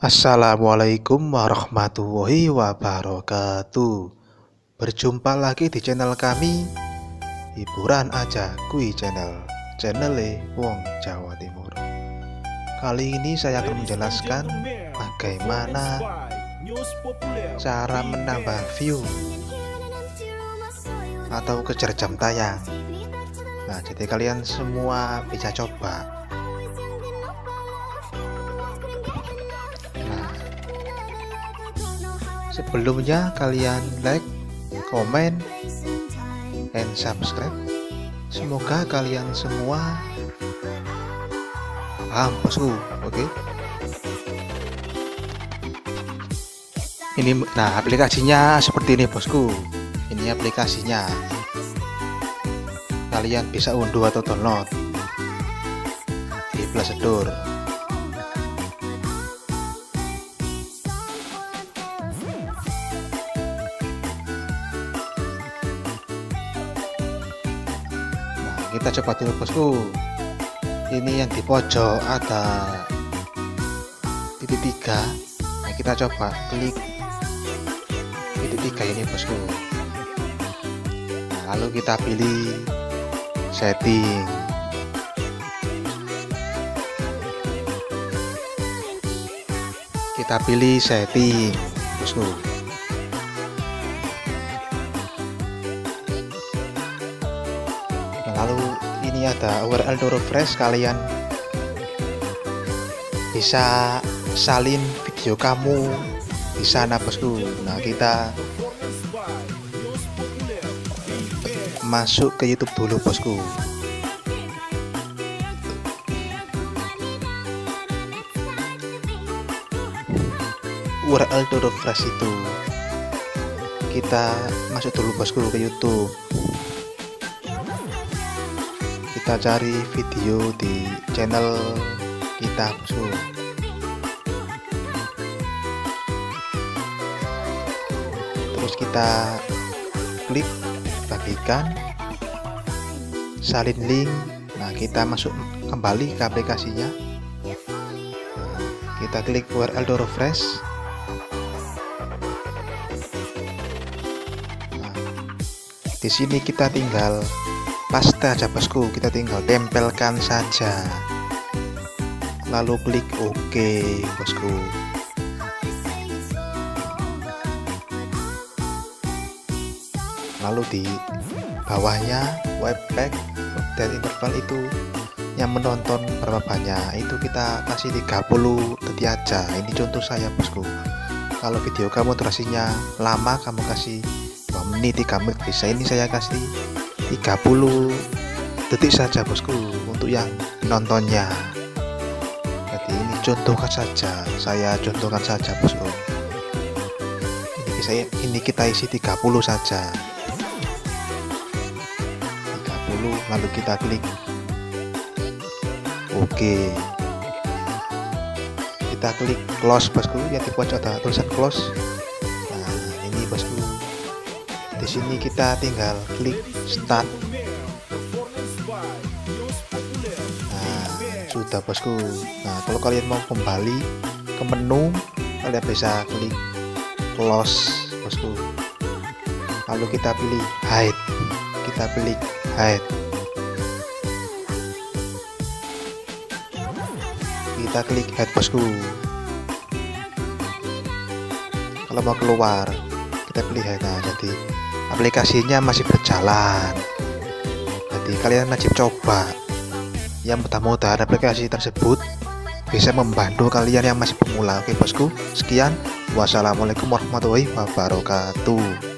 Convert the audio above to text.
Assalamualaikum warahmatullahi wabarakatuh. Berjumpa lagi di channel kami, Hiburan Aja Kui Channel Wong Jawa Timur. Kali ini saya akan menjelaskan bagaimana cara menambah view atau kejar jam tayang. Nah, jadi kalian semua bisa coba. Sebelumnya kalian like, komen, and subscribe. Semoga kalian semua paham bosku, oke? Ini, nah aplikasinya seperti ini bosku. Ini aplikasinya. Kalian bisa unduh atau download di Play Store. Kita coba dulu bosku. Ini yang di pojok ada titik 3. Nah, kita coba klik titik 3 ini bosku. Nah, lalu kita pilih setting. Kita pilih setting bosku. Lalu ini ada URL to refresh, kalian bisa salin video kamu di sana bosku. Nah, kita masuk ke YouTube dulu bosku. URL to refresh itu kita masuk dulu bosku ke YouTube. Kita cari video di channel kita bosku. Terus kita klik bagikan, salin link. Nah, kita masuk kembali ke aplikasinya. Nah, kita klik URL to refresh. Nah, di sini kita tinggal paste aja bosku, kita tinggal tempelkan saja, lalu klik OK bosku. Lalu di bawahnya webpack dan interval itu yang menonton berapa banyak, itu kita kasih 30 detik aja. Ini contoh saya bosku. Kalau video kamu durasinya lama, kamu kasih 2 menit 3 menit bisa. Ini saya kasih 30 detik saja bosku untuk yang nontonnya. Jadi ini contohkan saja, saya contohkan saja bosku. Ini kita isi 30 saja. 30, lalu kita klik OK. Kita klik close bosku, yang di pojok ada tulisan close. Nah, ini bosku. Di sini kita tinggal klik start. Nah, sudah bosku. Nah, kalau kalian mau kembali ke menu, kalian bisa klik close bosku. Lalu kita pilih hide. Kita pilih hide. Kita klik hide bosku. Kalau mau keluar, kita pilih hide. Nah, jadi aplikasinya masih berjalan. Jadi kalian wajib coba. Yang mudah-mudahan aplikasi tersebut bisa membantu kalian yang masih pemula. Oke bosku, sekian. Wassalamualaikum warahmatullahi wabarakatuh.